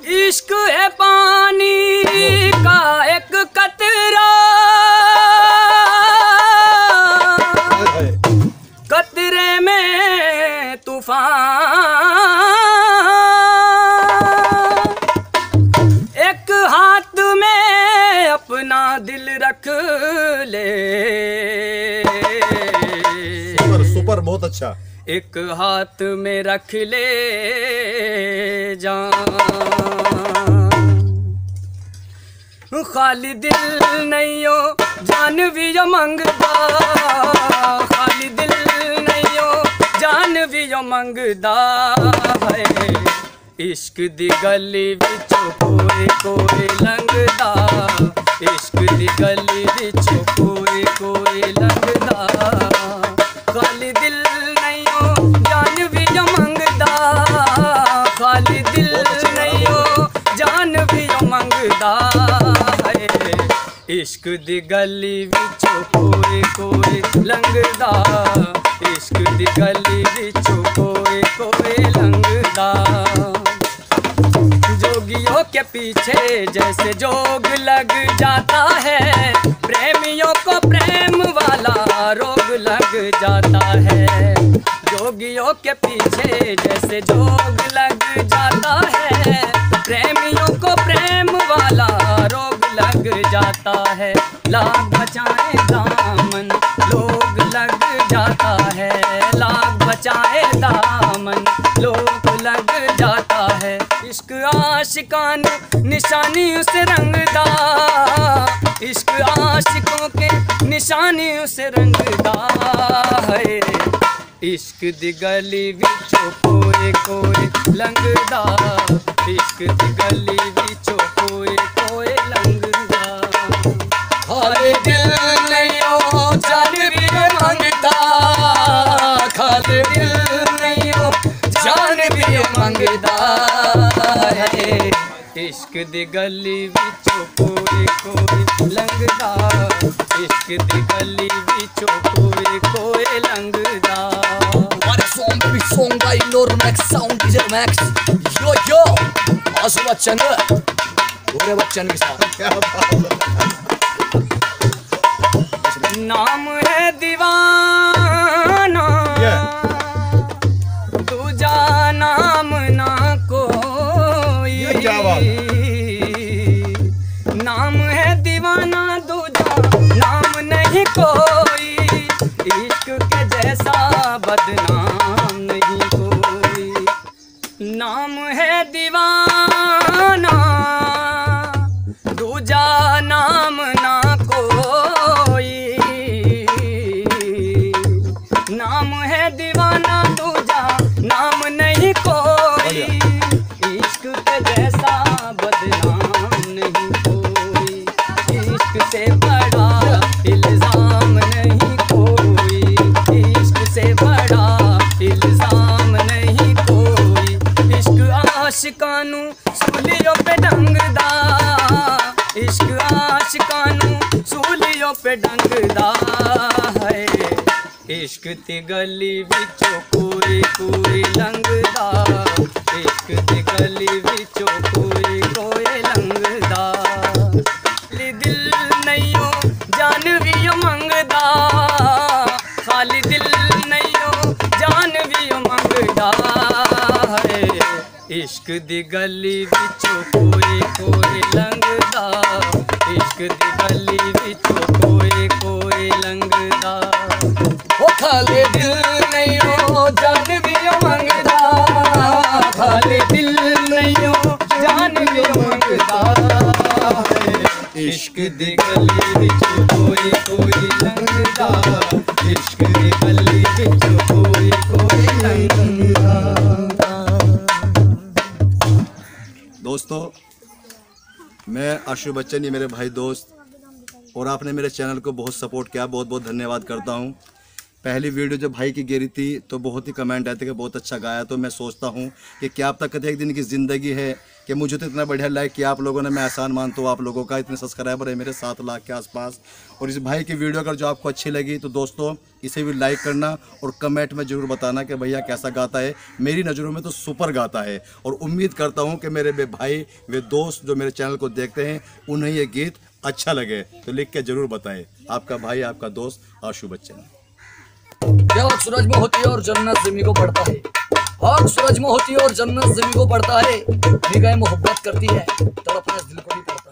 इश्क है पानी का एक कतरा, कतरे में तूफान, एक हाथ में अपना दिल रख ले। सुपर सुपर, बहुत अच्छा। एक हाथ में रख ले जान, खाली दिल नहीं हो जान भी जो मंगदा, खाली दिल नहीं हो जान भी जो मंगदा है। इश्क दी गली विचों कोई कोई लंघदा, इश्क दी गली विचों कोई कोई लंघदा, खाली दिल नहीं हो जान भी जो मंगदा, खाली दिल नहीं हो जान भी जो मंगदा है। इश्क दी गली विचों कोई कोई लंघदा, इश्क दी गली विचों कोई कोई लंघदा। जोगियों के पीछे जैसे जोग लग जाता है, प्रेमियों को प्रेम वाला रोग लग जाता है। जोगियों के पीछे जैसे जोग लग जाता है, प्रेमियों को प्रेम वाला रोग लग जाता है। लाख बचाए दामन लोग लग जाता है, लाख बचाए दामन लोग लग जाता है। इश्क आशिकान निशानी उसे रंगदा, इश्क आशिकों के निशानी उसे रंगदा है। इश्क दी गली विचों कोई कोई लंघदा, इश्क दी गली विचों कोई कोई लंघदा। खाली दिल नहीं हो जान भी मंगदा, खाली दिल नहीं हो जान भी मंगदा है। इश्क दी गली विचों कोई कोई लंघदा, इश्क दी गली विचों कोई कोई लंघदा। Bir son gaylor max sound DJ max yo yo Asu Bachchan गोरे बच्चन के साथ क्या बात। नाम है दीवाना दूजा नाम ना कोई, नाम है दीवाना दूजा नाम नहीं कोई, इश्क के जैसा बदनाम नहीं कोई। नाम है दीवाना दूजा नाम ना कोई, नाम है दीवाना दूजा नाम नहीं कोई, इश्क के जैसा बदनाम नहीं कोई, इश्क से बड़ा इल्जाम नहीं कोई, इश्क से बड़ा इल्जाम नहीं कोई। इश्क आशिकानू सूलियों पे डंगदा, इश्क आशिकानू सूलियों पे डंगदा है। इश्क दी गली विचों कोई कोई लंघदा, इश्क दी गली विचों कोई कोई लंघदा। दिल नहीं हो जान भी मंगदा, खाली दिल नहीं हो जान भी मंगदा है। इश्क दी गली विचों कोई कोई लंघदा, इश्क दी गली विचों कोई कोई लंघदा। ओ खाली दिल नहीं हो जान भी मंगदा, खाली दिल नहीं हो जान भी मंगदा। इश्क दी गली विचों कोई कोई लंघदा, इश्क दी गली विचों कोई कोई लंघदा। दोस्तों, मैं आशु बच्चन, ये मेरे भाई दोस्त, और आपने मेरे चैनल को बहुत सपोर्ट किया, बहुत बहुत धन्यवाद करता हूँ। पहली वीडियो जब भाई की गिरी थी तो बहुत ही कमेंट आए थे कि बहुत अच्छा गाया, तो मैं सोचता हूँ कि क्या अब तक एक दिन की ज़िंदगी है कि मुझे तो इतना बढ़िया लाइक किया आप लोगों ने, मैं एहसान मानता हूँ आप लोगों का। इतने सब्सक्राइबर है मेरे 7 लाख के आसपास। और इस भाई की वीडियो अगर जो आपको अच्छी लगी तो दोस्तों इसे भी लाइक करना और कमेंट में ज़रूर बताना कि भैया कैसा गाता है। मेरी नज़रों में तो सुपर गाता है और उम्मीद करता हूँ कि मेरे वे भाई वे दोस्त जो मेरे चैनल को देखते हैं उन्हें ये गीत अच्छा लगे, तो लिख के ज़रूर बताएं। आपका भाई आपका दोस्त आशु बच्चन। जब सूरज में होती है और जन्नत ज़मीं को पड़ता है, और सूरज में होती है और जन्नत ज़मीं को पड़ता है, निगाहें मोहब्बत करती है, तड़पना इस दिल को भी पड़ता है।